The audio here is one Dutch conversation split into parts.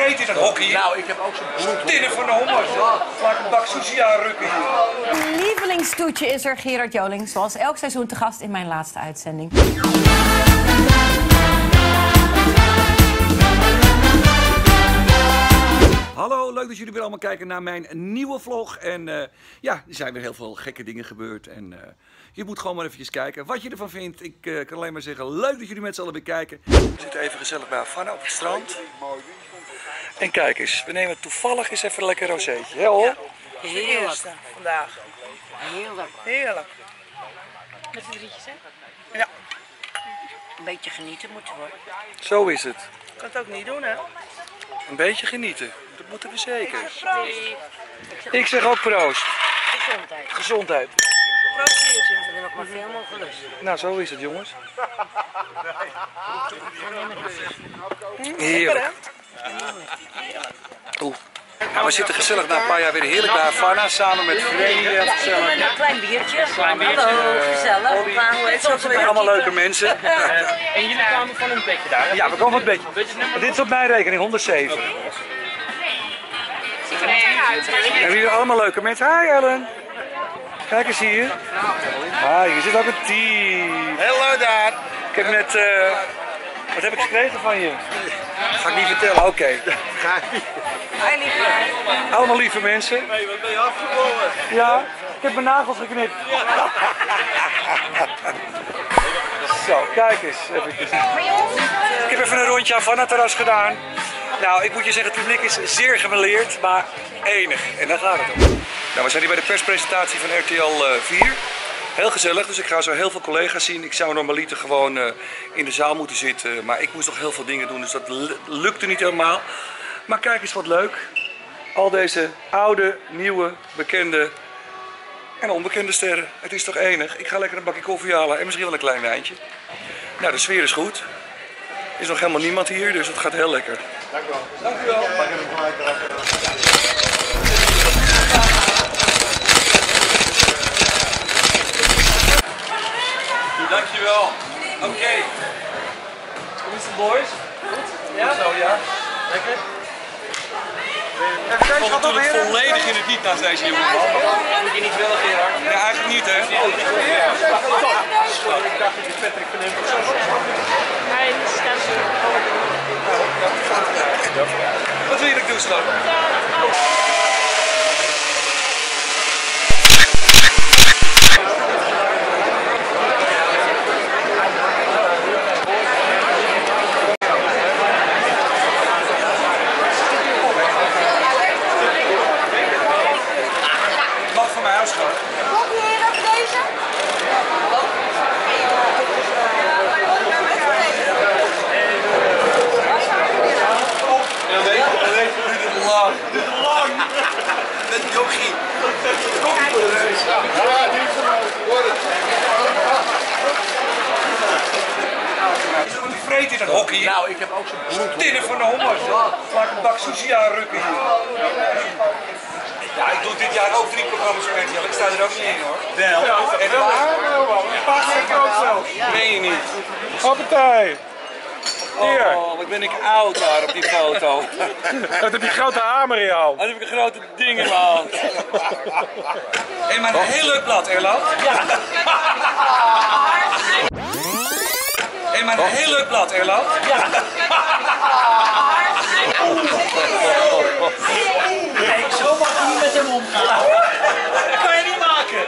vreet in het hockey. Nou, ik heb ook zo'n bloed. Tinnen van de hommers. Laat ik een bak sushi aanrukken hier. Lievelingstoetje is er Gerard Joling, zoals elk seizoen te gast in mijn laatste uitzending. Hallo, leuk dat jullie weer allemaal kijken naar mijn nieuwe vlog. En ja, er zijn weer heel veel gekke dingen gebeurd. En je moet gewoon maar eventjes kijken wat je ervan vindt. Ik kan alleen maar zeggen, leuk dat jullie met z'n allen weer kijken. We zitten even gezellig bij Havana op het strand. En kijk eens, we nemen toevallig eens even een lekker rozeetje. Hè, hoor? De eerste vandaag. Heerlijk. Heerlijk. Met z'n drietjes, hè? Ja. Een beetje genieten moeten we. Zo is het. Ik kan het ook niet doen, hè? Een beetje genieten. Dat moeten we zeker. Nee. Ik zeg ook proost. Gezondheid. Gezondheid. Proost biertje. We hebben nog maar veel mogen lusten. Nou, zo is het, jongens. Lekker, Heerlijk. Oeh. Nou, we zitten gezellig na een paar jaar weer heerlijk bij Havana samen met vrienden. Met een klein biertje. Hallo, gezellig. Het zijn allemaal leuke mensen. En jullie kwamen van een bedje daar. Ja, we komen van het bedje. Dit is op mijn rekening, 107. En wie allemaal leuke mensen. Hi Ellen. Kijk eens hier. Hi, hier zit ook een team. Hallo daar. Ik heb net... wat heb ik gekregen van je? Ga ik niet vertellen, oké. Hij lief. Allemaal lieve mensen. Hey, wat ben je afgevallen? Ja, ik heb mijn nagels geknipt. Zo, kijk eens. Ik heb even een rondje Havana-terras gedaan. Nou, ik moet je zeggen, het publiek is zeer gemêleerd, maar enig. En daar gaat het om. Nou, we zijn hier bij de perspresentatie van RTL 4. Heel gezellig, dus ik ga zo heel veel collega's zien. Ik zou normaliter gewoon in de zaal moeten zitten, maar ik moest nog heel veel dingen doen, dus dat lukte niet helemaal. Maar kijk eens wat leuk. Al deze oude, nieuwe, bekende en onbekende sterren. Het is toch enig. Ik ga lekker een bakje koffie halen en misschien wel een klein wijntje. Nou, de sfeer is goed. Er is nog helemaal niemand hier, dus het gaat heel lekker. Dank u wel. Dank u wel. Dankjewel. Oké. Hoe is het, boys? Goed? Ja? Zo, ja. Lekker? Ik vond het natuurlijk volledig in het niet naast deze jongen. Moet je niet willen, Gerard? Nee, eigenlijk niet, hè? Ik dacht dat je Patrick van hem Hij staat zo. Wat wil je dat ik doe, Sloot? Mag van mijn huis gaan. Kom je hier op deze? Ja, weet je, dit is lang. Dit is lang. Met yogi. Yogi voor de reis. Ja, die is er vreet in het hockey. Nou, ik heb ook zo'n bloed. Tinnen van de hommers. Laat ik een bak sushi aanrukken hier. Ja, ik doe dit jaar ook 3 programma's op RTL. Ik sta er ook niet in, hoor. Wel. En Een paar keer ook zelfs. meen je niet. Hoppatee. Hier. Oh, wat ben ik oud daar op die foto. Wat heb je grote hamer in je hand? Dan heb ik een grote ding in mijn hand. Hé, maar een heel leuk blad, Erland. Ja. Hé, maar een heel leuk blad, Erland. Ja. Kijk, zo mag je niet met hem omgaan. Dat kan je niet maken.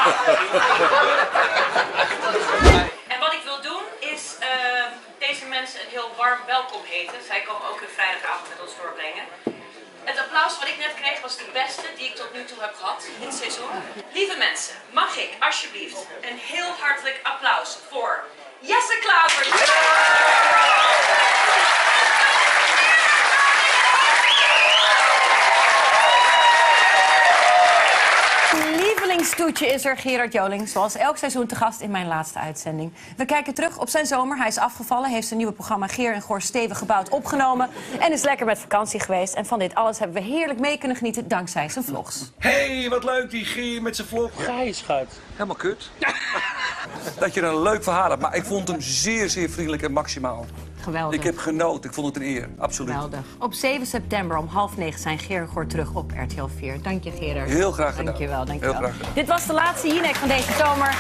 En wat ik wil doen is deze mensen een heel warm welkom heten. Zij komen ook een vrijdagavond met ons doorbrengen. Het applaus wat ik net kreeg was de beste die ik tot nu toe heb gehad in dit seizoen. Lieve mensen, mag ik alsjeblieft een heel hartelijk applaus voor Jesse Klaver. Lievelingstoetje is er Gerard Joling, zoals elk seizoen te gast in mijn laatste uitzending. We kijken terug op zijn zomer. Hij is afgevallen, heeft zijn nieuwe programma Geer en Goor stevig gebouwd opgenomen en is lekker met vakantie geweest. En van dit alles hebben we heerlijk mee kunnen genieten dankzij zijn vlogs. Hey, wat leuk die Geer met zijn vlog. Ga je, schat. Helemaal kut. Dat je een leuk verhaal hebt, maar ik vond hem zeer, zeer vriendelijk en maximaal. Geweldig. Ik heb genoten. Ik vond het een eer. Absoluut. Geweldig. Op 7 september om 8:30 zijn Geer en Goor terug op RTL 4. Dank je, Gerard. Heel graag gedaan. Dankjewel, dankjewel. Heel graag gedaan. Dit was de laatste Jinek van deze zomer.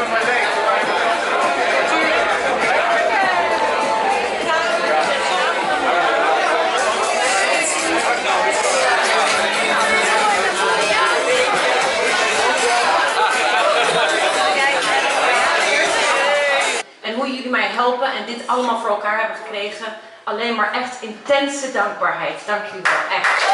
En hoe jullie mij helpen en dit allemaal voor elkaar hebben gekregen. Alleen maar echt intense dankbaarheid. Dank jullie wel, echt.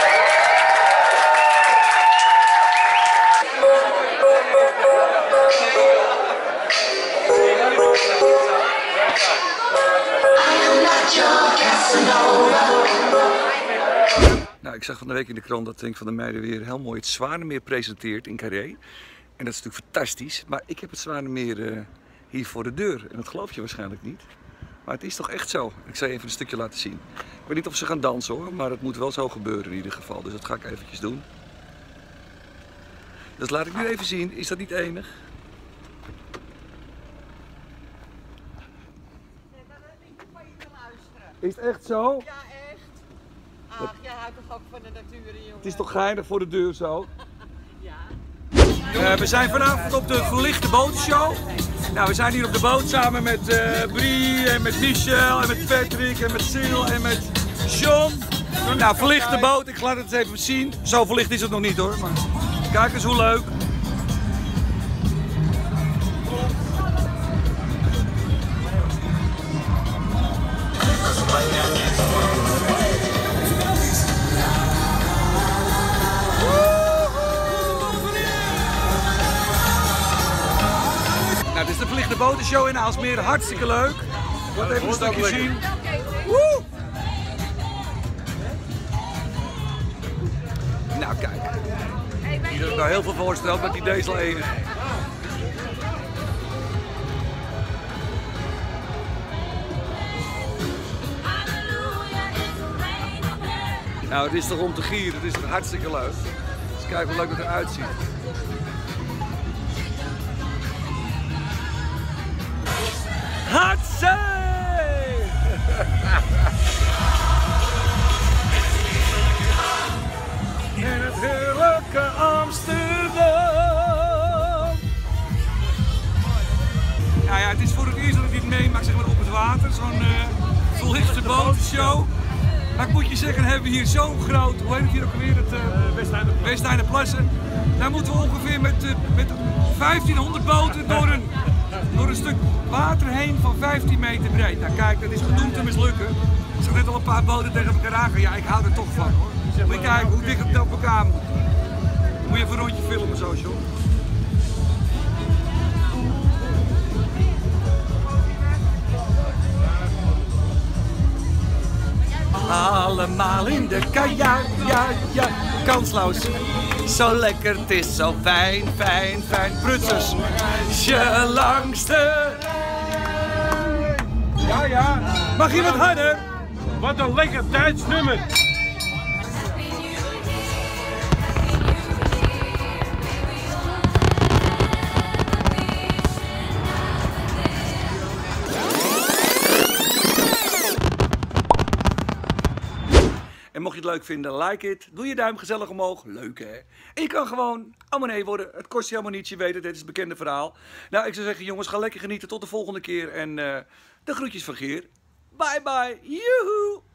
Nou, ik zag van de week in de krant dat Henk van der Meijden weer heel mooi het Zwanemeer presenteert in Carré. En dat is natuurlijk fantastisch. Maar ik heb het Zwanemeer hier voor de deur. En dat geloof je waarschijnlijk niet. Maar het is toch echt zo. Ik zal je even een stukje laten zien. Ik weet niet of ze gaan dansen hoor, maar het moet wel zo gebeuren in ieder geval. Dus dat ga ik eventjes doen. Dus laat ik nu even zien. Is dat niet enig? Is het echt zo? Ja, echt. Ach, jij houdt toch ook van de natuur, jongen. Het is toch geinig voor de deur zo? We zijn vanavond op de verlichte botenshow. Nou, we zijn hier op de boot samen met Brie en met Michel en met Patrick en met Sil en met John. Nou, verlichte boot. Ik laat het eens even zien. Zo verlicht is het nog niet hoor, maar kijk eens hoe leuk. Nou, dit is de verlichte botenshow in Aalsmeer. Hartstikke leuk. Laat even een stukje zien. Woe! Nou, kijk. Hier is nou heel veel voorsteld, maar die deze al enig. Nou, het is toch om te gieren. Het is toch hartstikke leuk. Dus kijk hoe leuk het eruit ziet. Hatsé! In het heerlijke Amsterdam. Nou ja, het is voor het eerst dat ik dit meemaak, zeg maar, op het water. Zo'n verlichte botenshow. Maar ik moet je zeggen, hebben we hier zo'n groot, hoe heet het hier ook alweer, het Westeinderplassen. Daar moeten we ongeveer met 1500 boten door een stuk water heen van 15 meter breed. Nou kijk, dat is gedoemd te mislukken. Ik zag net al een paar boten tegen elkaar aangaan. Ja, ik hou er toch van hoor. Moet je kijken hoe dicht het op elkaar moet. Moet je even een rondje filmen zo, John. Allemaal in de kajuit, ja, kansloos. Zo lekker, het is zo fijn, fijn, fijn. Prutsers, je langs de... Ja. Mag je wat harder? Wat een lekker Duits nummer. En mocht je het leuk vinden, like it. Doe je duim gezellig omhoog. Leuk hè? En je kan gewoon abonnee worden. Het kost je helemaal niets, je weet het. Dit is het bekende verhaal. Nou, ik zou zeggen jongens, ga lekker genieten. Tot de volgende keer. En de groetjes van Geer. Bye bye. Joehoe.